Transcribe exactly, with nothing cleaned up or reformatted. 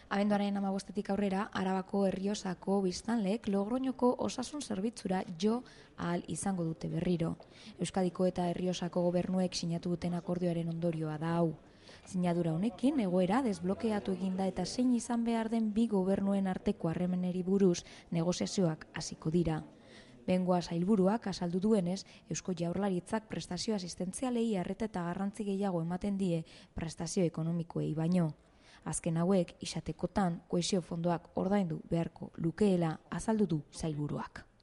Abenduaren hamabostetik aurrera, Arabako Errioxako biztanleek Logroñoko osasun zerbitzura jo ahal izango dute berriro. Euskadiko eta Errioxako gobernuek sinatu duten akordioaren ondorioa da hau. Sinadura honekin egoera desblokeatu eginda eta zein izan behar den bi gobernuen arteko harremaneri buruz negoziazioak hasiko dira. Bengoa sailburuak azaldu duenez, Eusko Jaurlaritzak prestazio asistentzialei arreta eta garrantzi gehiago ematen die prestazio ekonomikoei baino. Azken hauek, izatekotan, kohesio fondoak ordaindu beharko lukeela azaldu du sailburuak.